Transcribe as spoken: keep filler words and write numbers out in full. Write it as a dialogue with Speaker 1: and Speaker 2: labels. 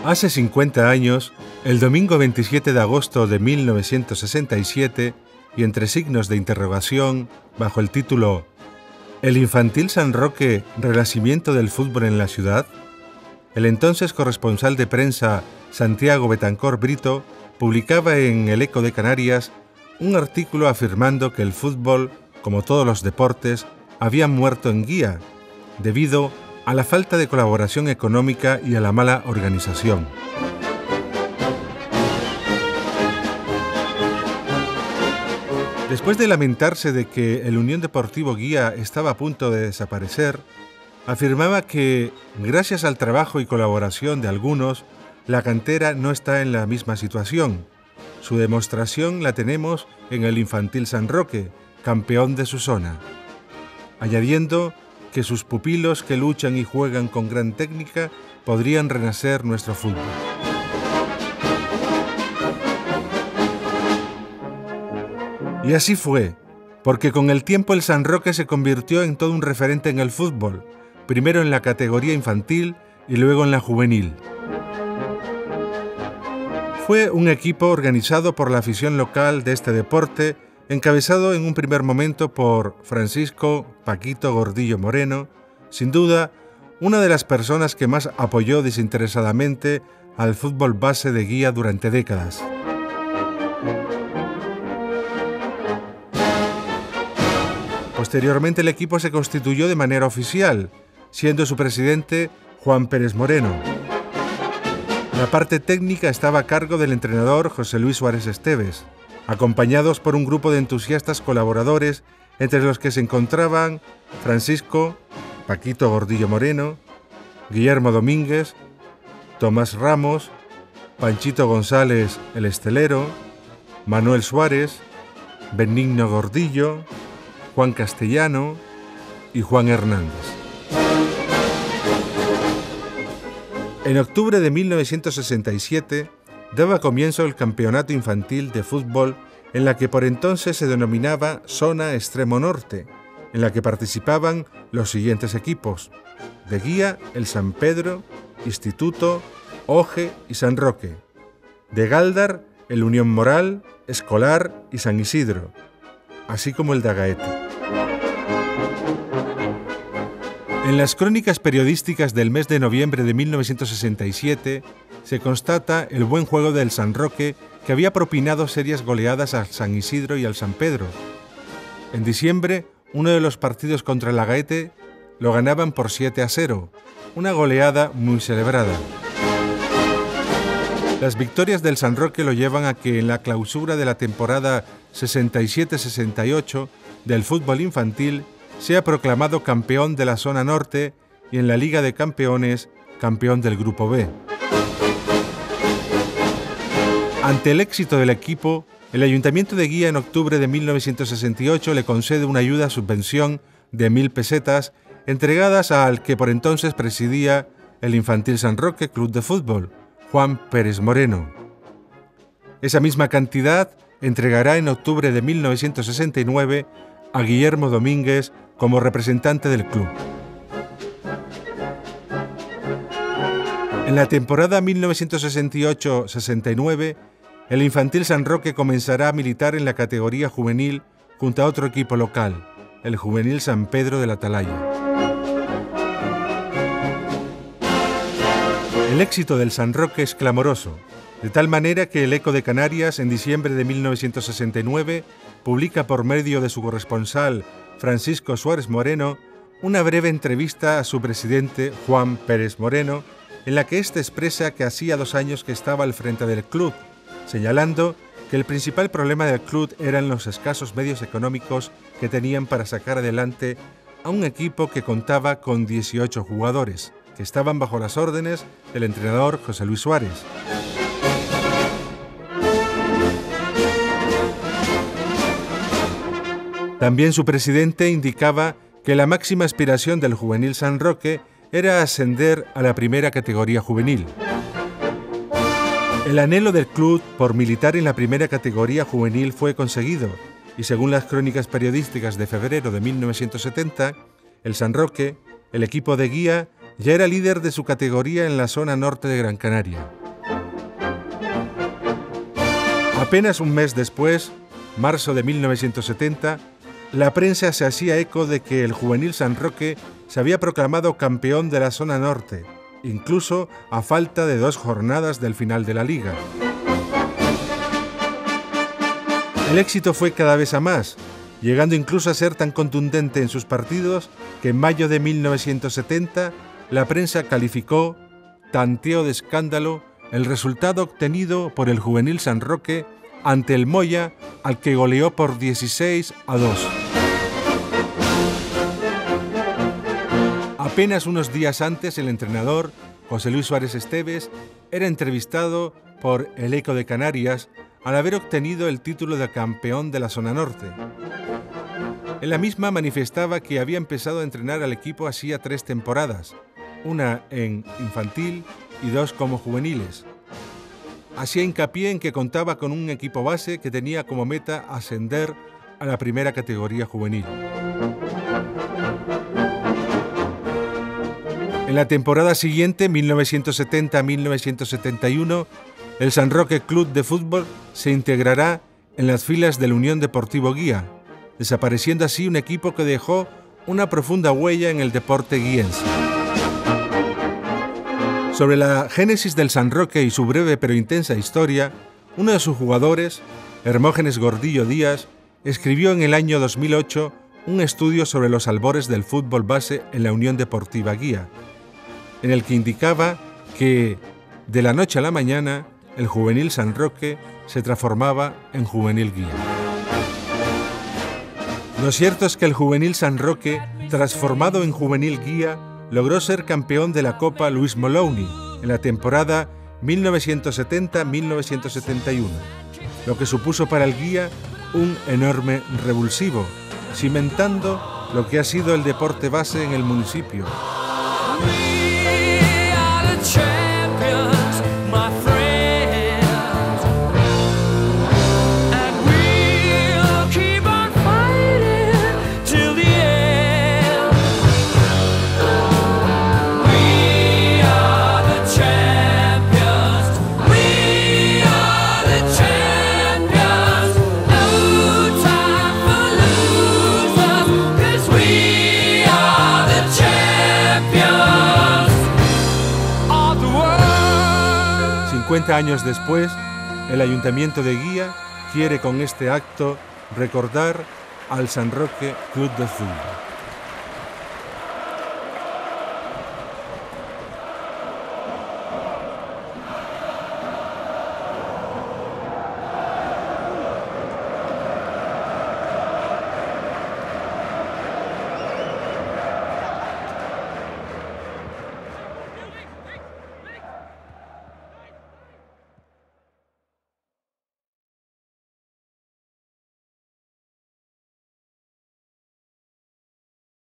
Speaker 1: Hace cincuenta años, el domingo veintisiete de agosto de mil novecientos sesenta y siete, y entre signos de interrogación, bajo el título «¿El Infantil San Roque, renacimiento del fútbol en la ciudad?», el entonces corresponsal de prensa Santiago Betancor Brito publicaba en El Eco de Canarias un artículo afirmando que el fútbol, como todos los deportes, había muerto en Guía, debido a la falta de colaboración económica y a la mala organización. Después de lamentarse de que el Unión Deportivo Guía estaba a punto de desaparecer, afirmaba que, gracias al trabajo y colaboración de algunos, la cantera no está en la misma situación. Su demostración la tenemos en el Infantil San Roque, campeón de su zona. Añadiendo que sus pupilos que luchan y juegan con gran técnica podrían renacer nuestro fútbol. Y así fue, porque con el tiempo el San Roque se convirtió en todo un referente en el fútbol, primero en la categoría infantil y luego en la juvenil. Fue un equipo organizado por la afición local de este deporte, encabezado en un primer momento por Francisco Paquito Gordillo Moreno, sin duda una de las personas que más apoyó desinteresadamente al fútbol base de Guía durante décadas. Posteriormente el equipo se constituyó de manera oficial, siendo su presidente Juan Pérez Moreno. La parte técnica estaba a cargo del entrenador José Luis Suárez Esteves, acompañados por un grupo de entusiastas colaboradores, entre los que se encontraban Francisco Paquito Gordillo Moreno, Guillermo Domínguez, Tomás Ramos, Panchito González el Estelero, Manuel Suárez, Benigno Gordillo, Juan Castellano y Juan Hernández. En octubre de mil novecientos sesenta y siete daba comienzo el campeonato infantil de fútbol en la que por entonces se denominaba Zona Extremo Norte, en la que participaban los siguientes equipos: de Guía, el San Pedro, Instituto, Oje y San Roque; de Gáldar, el Unión Moral, Escolar y San Isidro, así como el de Agaete. En las crónicas periodísticas del mes de noviembre de mil novecientos sesenta y siete se constata el buen juego del San Roque, que había propinado serias goleadas al San Isidro y al San Pedro. En diciembre, uno de los partidos contra el Agaete lo ganaban por siete a cero, una goleada muy celebrada. Las victorias del San Roque lo llevan a que en la clausura de la temporada sesenta y siete sesenta y ocho del fútbol infantil sea proclamado campeón de la zona norte y en la Liga de Campeones, campeón del Grupo B. Ante el éxito del equipo, el Ayuntamiento de Guía en octubre de mil novecientos sesenta y ocho le concede una ayuda subvención de mil pesetas entregadas al que por entonces presidía el Infantil San Roque Club de Fútbol, Juan Pérez Moreno. Esa misma cantidad entregará en octubre de mil novecientos sesenta y nueve a Guillermo Domínguez como representante del club. En la temporada mil novecientos sesenta y ocho sesenta y nueve, el Infantil San Roque comenzará a militar en la categoría juvenil junto a otro equipo local, el Juvenil San Pedro de la Atalaya. El éxito del San Roque es clamoroso, de tal manera que El Eco de Canarias, en diciembre de mil novecientos sesenta y nueve, publica por medio de su corresponsal Francisco Suárez Moreno una breve entrevista a su presidente Juan Pérez Moreno, en la que éste expresa que hacía dos años que estaba al frente del club, señalando que el principal problema del club eran los escasos medios económicos que tenían para sacar adelante a un equipo que contaba con dieciocho jugadores, que estaban bajo las órdenes del entrenador José Luis Suárez. También su presidente indicaba que la máxima aspiración del Juvenil San Roque era ascender a la primera categoría juvenil. El anhelo del club por militar en la primera categoría juvenil fue conseguido y, según las crónicas periodísticas de febrero de mil novecientos setenta, el San Roque, el equipo de Guía, ya era líder de su categoría en la zona norte de Gran Canaria. Apenas un mes después, marzo de mil novecientos setenta, la prensa se hacía eco de que el Juvenil San Roque se había proclamado campeón de la zona norte, incluso a falta de dos jornadas del final de la liga. El éxito fue cada vez a más, llegando incluso a ser tan contundente en sus partidos que en mayo de mil novecientos setenta la prensa calificó tanteo de escándalo el resultado obtenido por el Juvenil San Roque ante el Moya, al que goleó por dieciséis a dos. Apenas unos días antes, el entrenador, José Luis Suárez Esteves, era entrevistado por El Eco de Canarias al haber obtenido el título de campeón de la zona norte. En la misma manifestaba que había empezado a entrenar al equipo hacía tres temporadas, una en infantil y dos como juveniles. Hacía hincapié en que contaba con un equipo base que tenía como meta ascender a la primera categoría juvenil. En la temporada siguiente, mil novecientos setenta a mil novecientos setenta y uno, el San Roque Club de Fútbol se integrará en las filas del Unión Deportivo Guía, desapareciendo así un equipo que dejó una profunda huella en el deporte guiense. Sobre la génesis del San Roque y su breve pero intensa historia, uno de sus jugadores, Hermógenes Gordillo Díaz, escribió en el año dos mil ocho un estudio sobre los albores del fútbol base en la Unión Deportiva Guía, en el que indicaba que, de la noche a la mañana, el Juvenil San Roque se transformaba en Juvenil Guía. Lo cierto es que el Juvenil San Roque, transformado en Juvenil Guía, logró ser campeón de la Copa Luis Moloney en la temporada mil novecientos setenta a mil novecientos setenta y uno, lo que supuso para el Guía un enorme revulsivo, cimentando lo que ha sido el deporte base en el municipio. cincuenta años después, el Ayuntamiento de Guía quiere con este acto recordar al San Roque Club de Fútbol.